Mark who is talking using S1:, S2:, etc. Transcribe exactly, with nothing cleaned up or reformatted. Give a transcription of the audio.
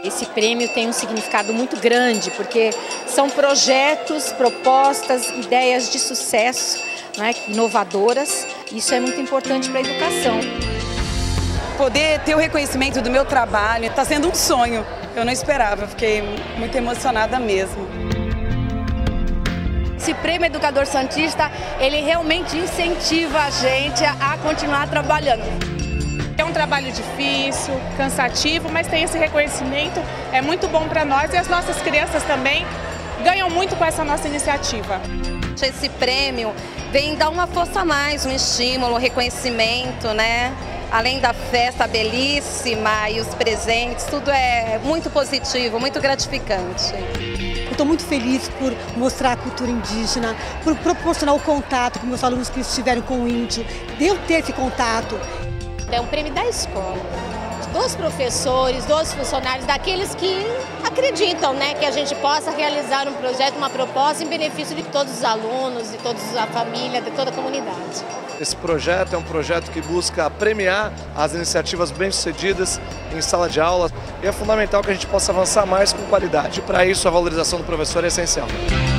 S1: Esse prêmio tem um significado muito grande, porque são projetos, propostas, ideias de sucesso, né, inovadoras. Isso é muito importante para a educação.
S2: Poder ter o reconhecimento do meu trabalho está sendo um sonho. Eu não esperava, fiquei muito emocionada mesmo.
S3: Esse Prêmio Educador Santista, ele realmente incentiva a gente a continuar trabalhando.
S4: É um trabalho difícil, cansativo, mas tem esse reconhecimento, é muito bom para nós e as nossas crianças também ganham muito com essa nossa iniciativa.
S5: Esse prêmio vem dar uma força a mais, um estímulo, um reconhecimento, né? Além da festa belíssima e os presentes, tudo é muito positivo, muito gratificante.
S6: Eu estou muito feliz por mostrar a cultura indígena, por proporcionar o contato com meus alunos que estiveram com o índio, de eu ter esse contato.
S7: É um prêmio da escola, dos professores, dos funcionários, daqueles que acreditam, né, que a gente possa realizar um projeto, uma proposta em benefício de todos os alunos, de toda a família, de toda a comunidade.
S8: Esse projeto é um projeto que busca premiar as iniciativas bem-sucedidas em sala de aula e é fundamental que a gente possa avançar mais com qualidade. Para isso, a valorização do professor é essencial.